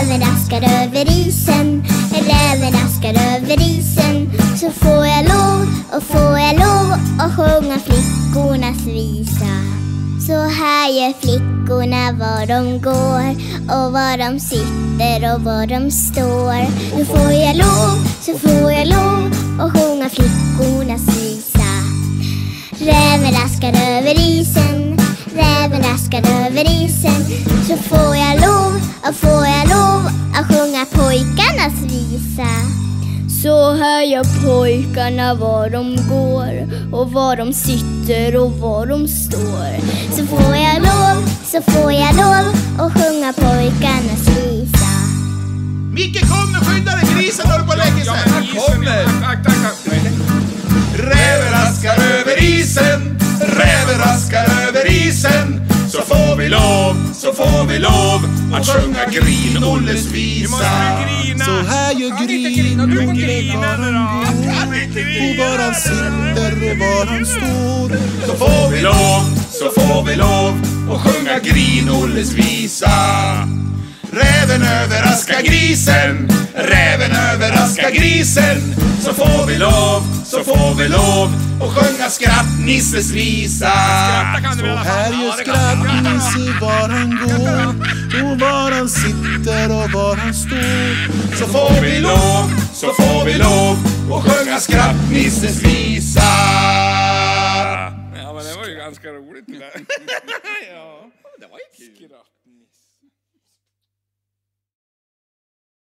räven raskar över isen, räven raskar över isen. Så får jag lov att sjunga flickornas visa. Så här gör flickorna var de går och var de sitter och var de står. Nu får jag lov att sjunga flickornas visa. Räven raskar över isen, räven raskar över isen. Så får jag lov att sjunga pojkarnas visa. Så här gör pojkarna var de går och var de sitter och var de står. Så får jag lov att sjunga pojkarnas visa. Micke, kommer, skynda dig, grisen håller på att lägga sig. Ja, men han kommer. Räven raskar över isen, räven raskar över isen. Så får vi lov att sjunga Grin-Olles visa. Så här gör Grin-Olle var han går och var han sitter och var han står. Så får vi lov att sjunga Grin-Olles visa. Räven överraskar grisen, räven överraskar grisen. Så får vi lov att sjunga Skrattnisses visa. Så här gör Skrattnisse var han går och var han sitter och var han står. Så får vi lov att sjunga Skrattnisses visa. Ja, men det var ju ganska roligt det där. Ja, det var ju kul.